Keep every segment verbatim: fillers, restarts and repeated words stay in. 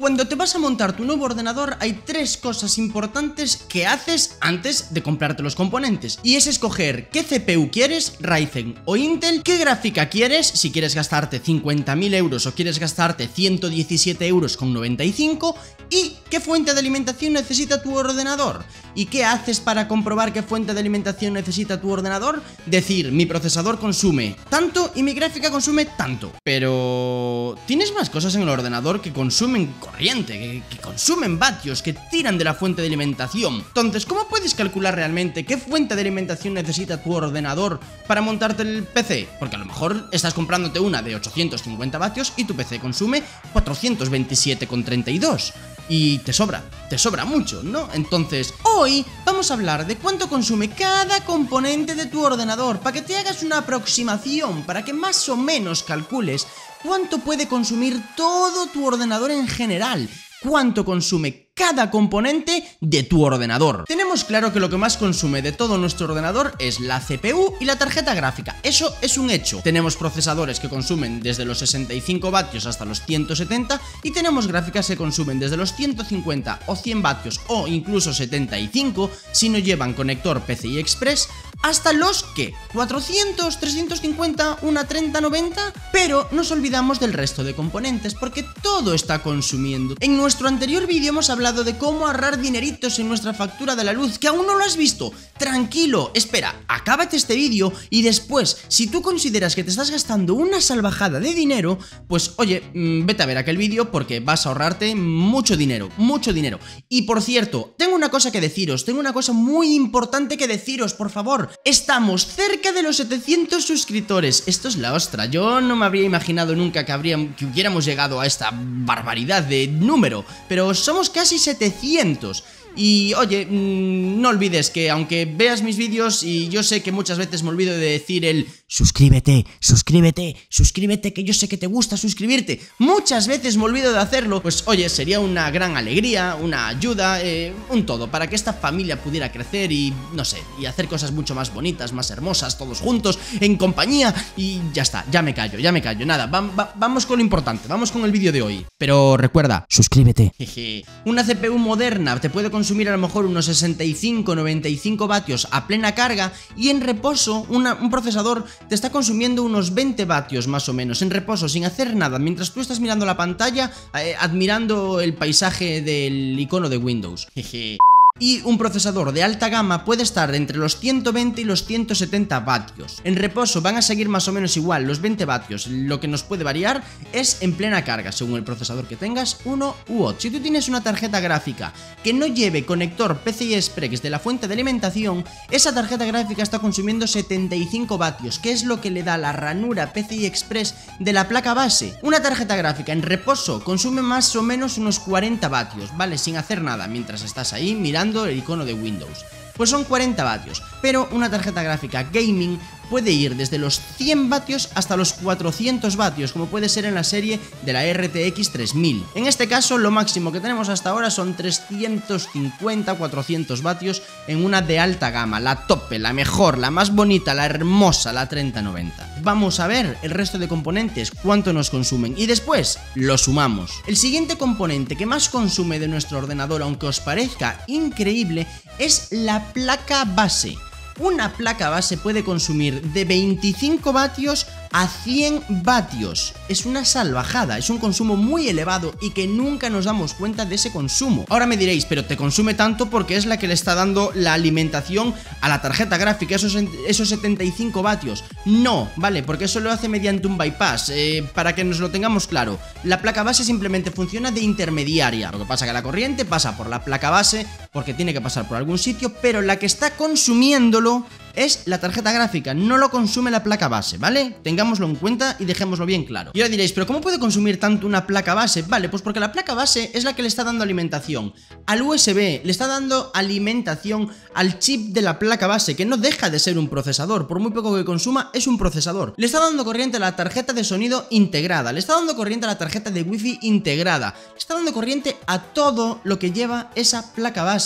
Cuando te vas a montar tu nuevo ordenador hay tres cosas importantes que haces antes de comprarte los componentes, y es escoger qué C P U quieres, Ryzen o Intel, qué gráfica quieres, si quieres gastarte cincuenta mil euros o quieres gastarte ciento diecisiete euros con noventa y cinco, y qué fuente de alimentación necesita tu ordenador. ¿Y qué haces para comprobar qué fuente de alimentación necesita tu ordenador? Decir, mi procesador consume tanto y mi gráfica consume tanto. Pero... ¿tienes más cosas en el ordenador que consumen corriente, que, que consumen vatios, que tiran de la fuente de alimentación? Entonces, ¿cómo puedes calcular realmente qué fuente de alimentación necesita tu ordenador para montarte el P C? Porque a lo mejor estás comprándote una de ochocientos cincuenta vatios y tu P C consume cuatrocientos veintisiete con treinta y dos. Y te sobra, te sobra mucho, ¿no? Entonces, hoy vamos a hablar de cuánto consume cada componente de tu ordenador, para que te hagas una aproximación, para que más o menos calcules cuánto puede consumir todo tu ordenador en general, cuánto consume cada componente de tu ordenador. Tenemos claro que lo que más consume de todo nuestro ordenador es la C P U y la tarjeta gráfica, eso es un hecho. Tenemos procesadores que consumen desde los sesenta y cinco vatios hasta los ciento setenta, y tenemos gráficas que consumen desde los ciento cincuenta o cien vatios o incluso setenta y cinco si no llevan conector P C I Express, hasta los que cuatrocientos, trescientos cincuenta, una treinta noventa, pero nos olvidamos del resto de componentes porque todo está consumiendo. En nuestro anterior vídeo hemos hablado de cómo ahorrar dineritos en nuestra factura de la luz, que aún no lo has visto. Tranquilo, espera, acábate este vídeo y después, si tú consideras que te estás gastando una salvajada de dinero, pues oye, mmm, vete a ver aquel vídeo porque vas a ahorrarte mucho dinero, mucho dinero. Y por cierto, tengo una cosa que deciros, tengo una cosa muy importante que deciros, por favor. Estamos cerca de los setecientos suscriptores. Esto es la ostra, yo no me habría imaginado nunca que, habríamos, que hubiéramos llegado a esta barbaridad de número, pero somos casi setecientos. Y oye, mmm, no olvides que aunque veas mis vídeos, y yo sé que muchas veces me olvido de decir el suscríbete, suscríbete, suscríbete, que yo sé que te gusta suscribirte, muchas veces me olvido de hacerlo, pues oye, sería una gran alegría, una ayuda, eh, un todo, para que esta familia pudiera crecer y, no sé, y hacer cosas mucho más bonitas, más hermosas, todos juntos, en compañía, y ya está, ya me callo, ya me callo, nada, va, va, vamos con lo importante, vamos con el vídeo de hoy. Pero recuerda, suscríbete. Jeje. Una C P U moderna te puede consumir a lo mejor unos sesenta y cinco, noventa y cinco vatios a plena carga, y en reposo una, un procesador te está consumiendo unos veinte vatios más o menos en reposo, sin hacer nada, mientras tú estás mirando la pantalla, eh, admirando el paisaje del icono de Windows. Jeje. Y un procesador de alta gama puede estar entre los ciento veinte y los ciento setenta vatios. En reposo van a seguir más o menos igual los veinte vatios, lo que nos puede variar es en plena carga, según el procesador que tengas, uno u otro. Si tú tienes una tarjeta gráfica que no lleve conector P C I Express de la fuente de alimentación, esa tarjeta gráfica está consumiendo setenta y cinco vatios, que es lo que le da la ranura P C I Express de la placa base. Una tarjeta gráfica en reposo consume más o menos unos cuarenta vatios, ¿vale? Sin hacer nada, mientras estás ahí mirando el icono de Windows. Pues son cuarenta vatios, pero una tarjeta gráfica gaming puede ir desde los cien vatios hasta los cuatrocientos vatios, como puede ser en la serie de la R T X tres mil. En este caso, lo máximo que tenemos hasta ahora son trescientos cincuenta, cuatrocientos vatios en una de alta gama, la tope, la mejor, la más bonita, la hermosa, la treinta noventa. Vamos a ver el resto de componentes, cuánto nos consumen, y después lo sumamos. El siguiente componente que más consume de nuestro ordenador, aunque os parezca increíble, es la placa base. Una placa base puede consumir de veinticinco vatios a cien vatios. Es una salvajada, es un consumo muy elevado y que nunca nos damos cuenta de ese consumo. Ahora me diréis, pero te consume tanto porque es la que le está dando la alimentación a la tarjeta gráfica, esos, esos setenta y cinco vatios. No, vale, porque eso lo hace mediante un bypass. eh, Para que nos lo tengamos claro, la placa base simplemente funciona de intermediaria. Lo que pasa es que la corriente pasa por la placa base porque tiene que pasar por algún sitio, pero la que está consumiéndolo es la tarjeta gráfica, no lo consume la placa base, ¿vale? Tengámoslo en cuenta y dejémoslo bien claro. Y ahora diréis, ¿pero cómo puede consumir tanto una placa base? Vale, pues porque la placa base es la que le está dando alimentación al U S B, le está dando alimentación al chip de la placa base, que no deja de ser un procesador, por muy poco que consuma, es un procesador. Le está dando corriente a la tarjeta de sonido integrada, le está dando corriente a la tarjeta de wifi integrada, le está dando corriente a todo lo que lleva esa placa base.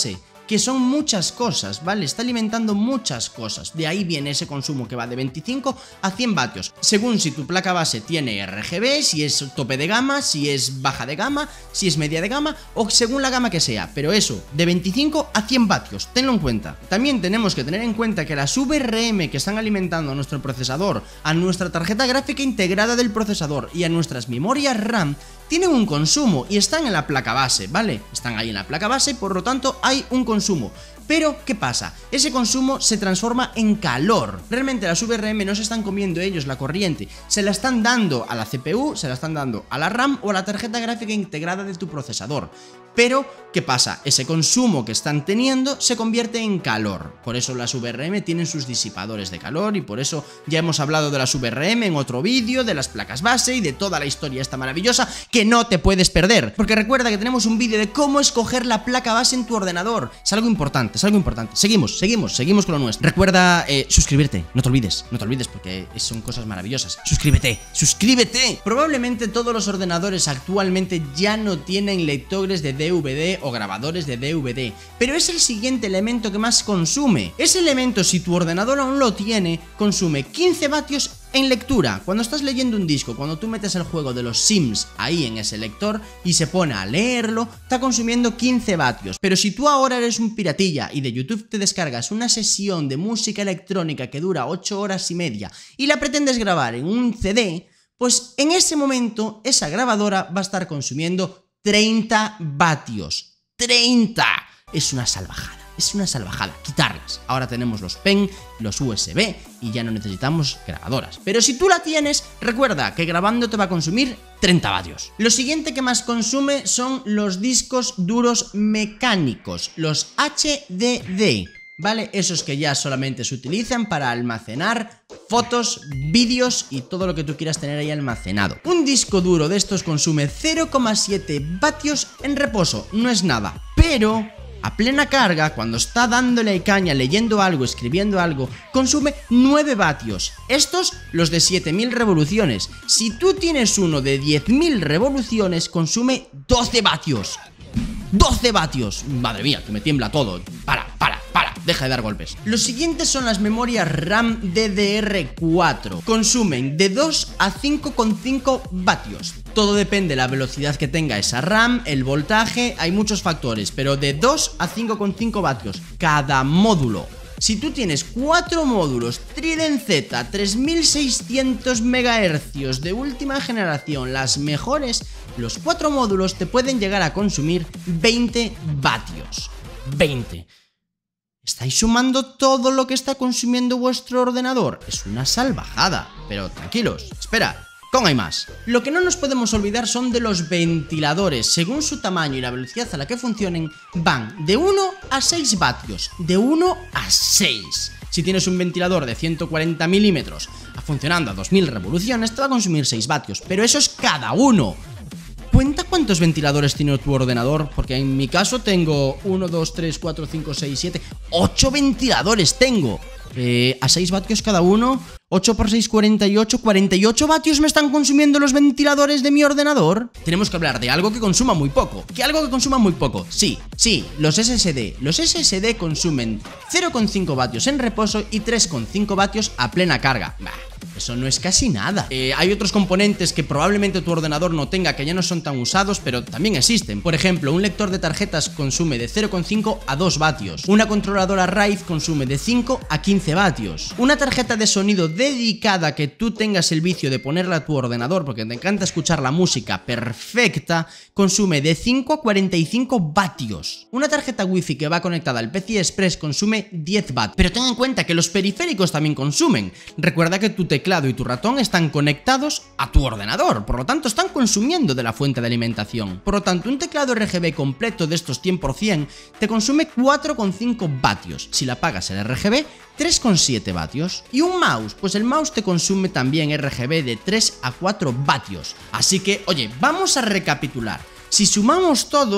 que son muchas cosas, ¿vale? Está alimentando muchas cosas, de ahí viene ese consumo que va de veinticinco a cien vatios, según si tu placa base tiene R G B, si es tope de gama, si es baja de gama, si es media de gama o según la gama que sea, pero eso, de veinticinco a cien vatios, tenlo en cuenta. También tenemos que tener en cuenta que las V R M que están alimentando a nuestro procesador, a nuestra tarjeta gráfica integrada del procesador y a nuestras memorias RAM tienen un consumo y están en la placa base, ¿vale? Están ahí en la placa base, por lo tanto hay un consumo. Pero, ¿qué pasa? Ese consumo se transforma en calor. Realmente las V R M no se están comiendo ellos la corriente, se la están dando a la C P U, se la están dando a la RAM o a la tarjeta gráfica integrada de tu procesador. Pero, ¿qué pasa? Ese consumo que están teniendo se convierte en calor. Por eso las V R M tienen sus disipadores de calor y por eso ya hemos hablado de las V R M en otro vídeo, de las placas base y de toda la historia esta maravillosa que no te puedes perder. Porque recuerda que tenemos un vídeo de cómo escoger la placa base en tu ordenador. Es algo importante, es algo importante. Seguimos, seguimos, seguimos con lo nuestro. Recuerda eh, suscribirte, no te olvides, no te olvides porque son cosas maravillosas. Suscríbete, suscríbete. Probablemente todos los ordenadores actualmente ya no tienen lectores de D V D o grabadores de D V D, pero es el siguiente elemento que más consume. Ese elemento, si tu ordenador aún lo tiene, consume quince vatios en lectura. Cuando estás leyendo un disco, cuando tú metes el juego de los Sims ahí en ese lector y se pone a leerlo, está consumiendo quince vatios. Pero si tú ahora eres un piratilla y de YouTube te descargas una sesión de música electrónica que dura ocho horas y media y la pretendes grabar en un C D, pues en ese momento esa grabadora va a estar consumiendo treinta vatios. ¡treinta! Es una salvajada. Es una salvajada, quitarlas. Ahora tenemos los pen, los U S B y ya no necesitamos grabadoras. Pero si tú la tienes, recuerda que grabando te va a consumir treinta vatios. Lo siguiente que más consume son los discos duros mecánicos, los H D D, ¿vale? Esos que ya solamente se utilizan para almacenar fotos, vídeos y todo lo que tú quieras tener ahí almacenado. Un disco duro de estos consume cero coma siete vatios en reposo, no es nada, pero a plena carga, cuando está dándole caña, leyendo algo, escribiendo algo, consume nueve vatios. Estos, los de siete mil revoluciones. Si tú tienes uno de diez mil revoluciones, consume doce vatios. doce vatios. Madre mía, que me tiembla todo. Para, para, para. Deja de dar golpes. Los siguientes son las memorias RAM D D R cuatro. Consumen de dos a cinco coma cinco vatios. Todo depende de la velocidad que tenga esa RAM, el voltaje, hay muchos factores, pero de dos a cinco coma cinco vatios cada módulo. Si tú tienes cuatro módulos Trident Z tres mil seiscientos megahercios de última generación, las mejores, los cuatro módulos te pueden llegar a consumir veinte vatios. veinte. ¿Estáis sumando todo lo que está consumiendo vuestro ordenador? Es una salvajada, pero tranquilos, espera. ¿Cómo hay más? Lo que no nos podemos olvidar son de los ventiladores. Según su tamaño y la velocidad a la que funcionen, van de uno a seis vatios. De uno a seis. Si tienes un ventilador de ciento cuarenta milímetros funcionando a dos mil revoluciones, te va a consumir seis vatios. Pero eso es cada uno. ¿Cuenta cuántos ventiladores tiene tu ordenador? Porque en mi caso tengo uno, dos, tres, cuatro, cinco, seis, siete, ocho ventiladores tengo. Eh, a seis vatios cada uno, ocho por seis, cuarenta y ocho, cuarenta y ocho vatios me están consumiendo los ventiladores de mi ordenador. Tenemos que hablar de algo que consuma muy poco. ¿Qué algo que consuma muy poco? Sí, sí, los S S D. Los S S D consumen cero coma cinco vatios en reposo y tres coma cinco vatios a plena carga. Bah, eso no es casi nada. Eh, hay otros componentes que probablemente tu ordenador no tenga, que ya no son tan usados, pero también existen. Por ejemplo, un lector de tarjetas consume de cero coma cinco a dos vatios. Una controladora RAID consume de cinco a quince vatios. Una tarjeta de sonido dedicada que tú tengas el vicio de ponerla a tu ordenador porque te encanta escuchar la música perfecta, consume de cinco a cuarenta y cinco vatios. Una tarjeta Wi-Fi que va conectada al P C I Express consume diez vatios. Pero ten en cuenta que los periféricos también consumen. Recuerda que tu teclado y tu ratón están conectados a tu ordenador, por lo tanto están consumiendo de la fuente de alimentación. Por lo tanto, un teclado R G B completo de estos cien por cien te consume cuatro coma cinco vatios. Si le apagas el R G B, tres coma siete vatios. Y un mouse, pues el mouse te consume también R G B de tres a cuatro vatios. Así que, oye, vamos a recapitular. Si sumamos todo,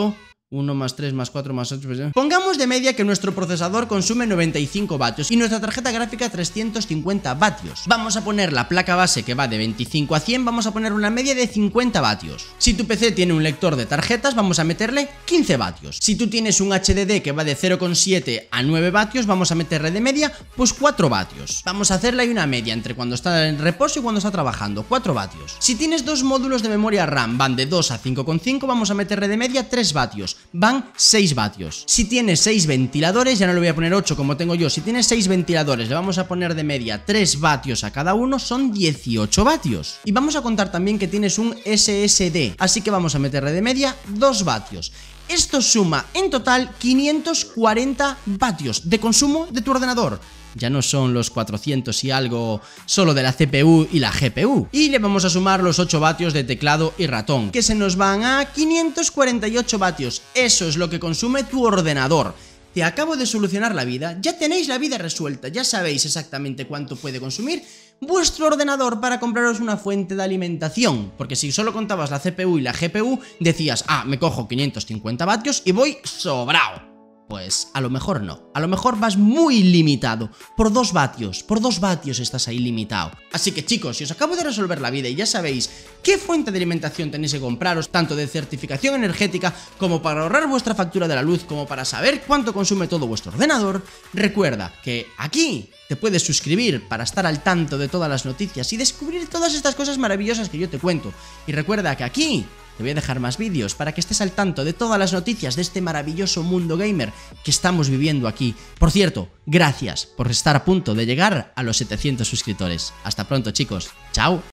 uno más tres más cuatro más ocho... Pongamos de media que nuestro procesador consume noventa y cinco vatios y nuestra tarjeta gráfica trescientos cincuenta vatios. Vamos a poner la placa base que va de veinticinco a cien, vamos a poner una media de cincuenta vatios. Si tu P C tiene un lector de tarjetas, vamos a meterle quince vatios. Si tú tienes un H D D que va de cero coma siete a nueve vatios, vamos a meterle de media pues cuatro vatios. Vamos a hacerle ahí una media entre cuando está en reposo y cuando está trabajando, cuatro vatios. Si tienes dos módulos de memoria RAM, van de dos a cinco coma cinco, vamos a meterle de media tres vatios. Van seis vatios. Si tienes seis ventiladores, ya no le voy a poner ocho como tengo yo, si tienes seis ventiladores le vamos a poner de media tres vatios a cada uno, son dieciocho vatios. Y vamos a contar también que tienes un S S D, así que vamos a meterle de media dos vatios. Esto suma en total quinientos cuarenta vatios de consumo de tu ordenador. Ya no son los cuatrocientos y algo solo de la C P U y la G P U. Y le vamos a sumar los ocho vatios de teclado y ratón, que se nos van a quinientos cuarenta y ocho vatios. Eso es lo que consume tu ordenador. Te acabo de solucionar la vida, ya tenéis la vida resuelta, ya sabéis exactamente cuánto puede consumir vuestro ordenador para compraros una fuente de alimentación. Porque si solo contabas la C P U y la G P U, decías, ah, me cojo quinientos cincuenta vatios y voy sobrado. Pues a lo mejor no, a lo mejor vas muy limitado, por dos vatios, por dos vatios estás ahí limitado. Así que chicos, si os acabo de resolver la vida y ya sabéis qué fuente de alimentación tenéis que compraros, tanto de certificación energética como para ahorrar vuestra factura de la luz, como para saber cuánto consume todo vuestro ordenador, recuerda que aquí te puedes suscribir para estar al tanto de todas las noticias y descubrir todas estas cosas maravillosas que yo te cuento. Y recuerda que aquí te voy a dejar más vídeos para que estés al tanto de todas las noticias de este maravilloso mundo gamer que estamos viviendo aquí. Por cierto, gracias por estar a punto de llegar a los setecientos suscriptores. Hasta pronto, chicos. Chao.